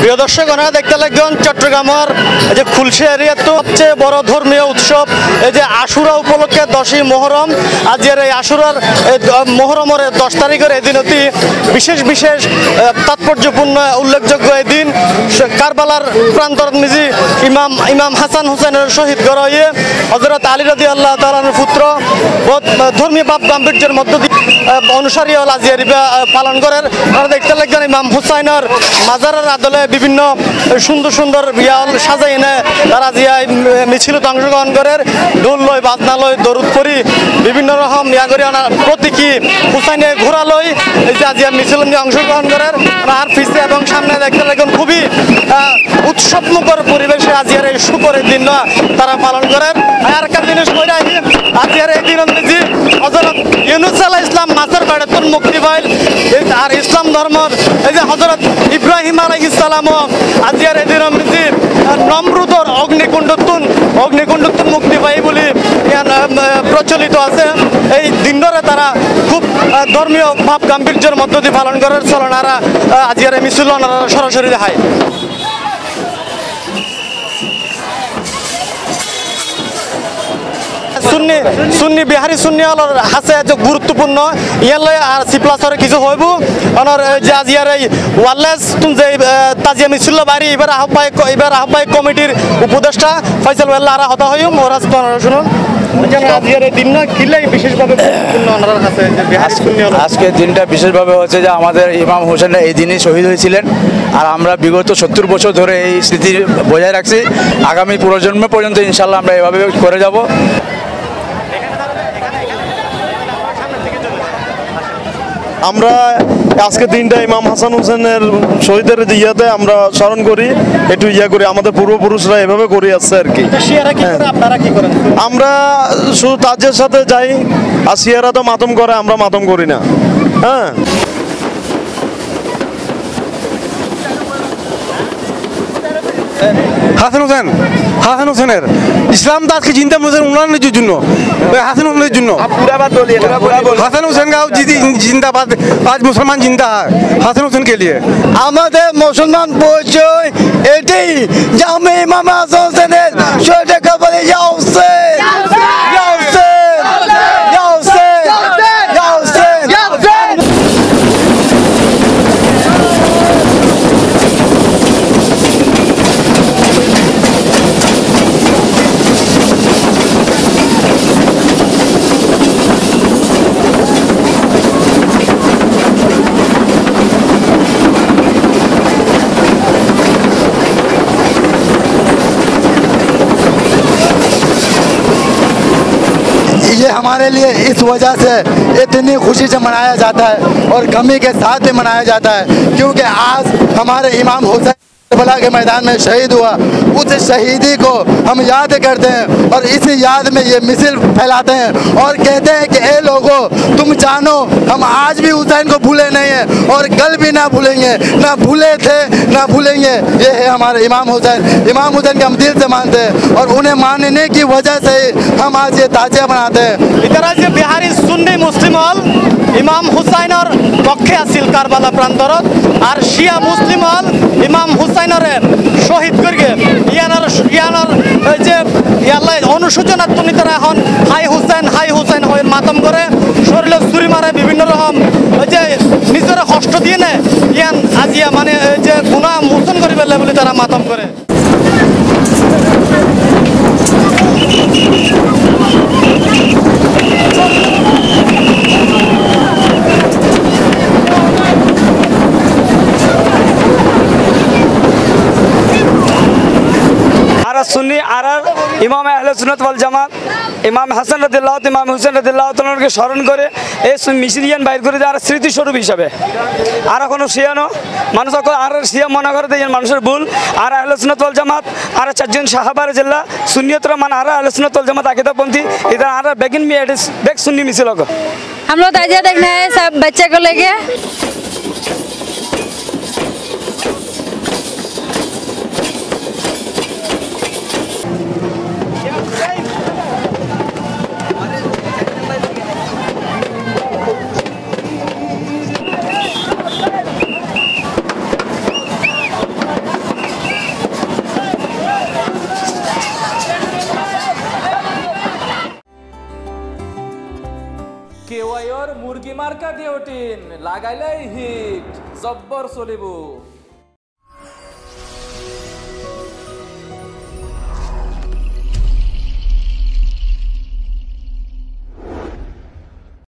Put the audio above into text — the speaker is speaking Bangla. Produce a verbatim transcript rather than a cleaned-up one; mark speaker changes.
Speaker 1: প্রিয় দর্শক, ওনারা দেখতে লাগবেন চট্টগ্রামের এই যে খুলশা এরিয়ার তো সবচেয়ে বড় ধর্মীয় উৎসব এই যে আশুরা উপলক্ষে দশই মুহররম। আজকের এই আশুরার মুহররমের দশ তারিখের এই দিন অতি বিশেষ বিশেষ তাৎপর্যপূর্ণ উল্লেখযোগ্য এই দিন। কারবালার প্রান্তর মিজি ইমাম ইমাম হাসান হুসেনের শহীদ গড়িয়ে হযরত আলী রাদিয়াল্লাহু তাআলার পুত্র ধর্মীয় ভাব গাম্ভীর্যের মধ্য দিয়ে অনুসারী হল আজিয়া পালন করেন। ওনারা দেখতে লাগবেন ইমাম হুসাইনের মাজারের আদলে বিভিন্ন সুন্দর সুন্দর বিয়াল সাজাই এনে তারা জিয়া মিছিল অংশগ্রহণ করেন। ঢোল লই বাজনা লই দরুদ করি বিভিন্ন রকম ইয়া করি প্রতীকী হুসাইনে ঘোরা লই এই যে আজিয়া মিছিল নিয়ে অংশগ্রহণ করেন। আর পিছিয়ে এবং সামনে দেখতে লাগবেন খুবই উৎসবমুখর পরিবেশে আজিয়ার এই শুকরের দিন তারা পালন করেন। আর একটা জিনিস কই রাখি, আজিয়ার এই দিন যে হযরত ইউনূস আলাইহিস সালাম মাছের পেটের মুক্তি পাইল আর ইসলাম ধর্মের এই যে হযরত ইব্রাহিম আলাইহিস সালামও আজিয়ার এই দিন যে নমরুদর অগ্নিকুণ্ডতুন অগ্নিকুণ্ডতুন মুক্তি পাই বলে প্রচলিত আছে। এই দিনরে তারা খুব ধর্মীয় ভাব গাম্ভীর্যের মধ্য দিয়ে পালন করার চলনারা আজিয়ার এই মিছিল সরাসরি দেখায়। সুন্নি সুন্নি বিহারি সুন্নি হলর হাসে গুরুত্বপূর্ণ ইয়ালে আর সি প্লাসরে কিছু হইব অনর যে আজিয়ার এই ওয়ারলেস যে তাজিয়া মিছিল বাড়ি এবার আহ্বায়ক এবার আহ্বায়ক কমিটির উপদেষ্টা ফয়সাল ওয়াল্লা আর হতা হইম ওরাজ শুনুন আজিয়ার এই দিন না কিলে বিশেষভাবে গুরুত্বপূর্ণ ওনার কাছে যে বিহারি সুন্নি হল
Speaker 2: আজকের দিনটা বিশেষভাবে হচ্ছে যে আমাদের ইমাম হোসেন এই দিনই শহীদ হয়েছিলেন আর আমরা বিগত সত্তর বছর ধরে এই স্মৃতি বজায় রাখছি। আগামী প্রজন্ম পর্যন্ত ইনশাল্লাহ আমরা এভাবে করে যাব।
Speaker 3: আমরা আজকের দিনটা ইমাম হাসান হোসেনের শহীদের ইয়াতে আমরা স্মরণ করি, একটু ইয়া করি, আমাদের পূর্বপুরুষরা এভাবে করে আসছে আর কি। আমরা শুধু তাজের সাথে যাই আর শিয়ারা তো মাতম করে, আমরা মাতম করি না। হ্যাঁ,
Speaker 4: হাসান হোসেন হাসান হোসেনের ইসলাম তো আজকে চিন্তা করছেন উনার নিজের জন্য, হাসান হোসেনের জন্য। হাসান হোসেন গাও জিন্দাবাদ, আজ মুসলমান জিন্দা হয় হাসান হোসেন কে লিয়ে।
Speaker 5: আমাদের মুসলমান পরিচয় এটাই যে আমি ইমাম হাসান হোসেনের শহীদের কবরে যাওছে যাওছে যাওছে যাওছে। ये हमारे लिए इस वजह से इतनी खुशी से मनाया जाता है और गमी के साथ भी मनाया जाता है क्योंकि आज हमारे इमाम हुसैन करबला के मैदान में शहीद हुआ। उस शहीदी को हम याद करते हैं और इसी याद में ये मिसिल फैलाते हैं और कहते हैं कि ए लोगों तुम जानो हम आज भी हुसैन को भूले नहीं हैं और कल भी ना भूलेंगे, ना भूले थे ना भूलेंगे। ये है हमारे इमाम हुसैन। इमाम हुसैन के हम दिल से मानते हैं और उन्हें मानने की वजह से हम आज ये ताजिया बनाते हैं।
Speaker 1: इधर आज बिहारी सुन्नी मुस्लिम हल ইমাম হুসাইনের পক্ষে আসিল কারবালা প্রান্তরত আর শিয়া মুসলিম হল ইমাম হুসাইনরে শহীদ করিয়ে ইয়ানোর ইয়ানোর যে ইয়াল্লাই অনুশোচনাত্মক তারা এখন হাই হুসাইন হাই হুসাইন হয়ে মাতম করে শরীরে ছুরি মারে বিভিন্ন রকম ওই যে নিজের কষ্ট দিয়ে নেয় ইয়ান আজিয়া মানে যে গুনাহ মোচন করি পেলে বলে তারা মাতম করে।
Speaker 2: सुन्नी आर इमाम अहले सुन्नत वल जमात इमाम হাসান রাদিয়াল্লাহু ইমাম হুসেন রাদিয়াল্লাহু তাআলাকে স্মরণ করে এই মিছিলিয়ান বাইর করে দেওয়ার স্মৃতিস্বরূপ হিসাবে। আর কোনো শিয়ানো মানুষ আর শিয়া মনে করে দেন মানুষের ভুল। আর আহলে সুন্নাত ওয়াল জামাত আর চারজন সাহাবার জিল্লা সুন্নিয়তরা মান আর আহলে সুন্নাত ওয়াল জামাত আকিদাপন্থी इधर আর बेगिन में एडिस बेग सुन्नी मिছিল को
Speaker 6: हम लोग ताजिया देखने आए सब बच्चे को लेके।
Speaker 7: দিয়ে উঠিন লাগাইলেই হিট জব্বর চলিব।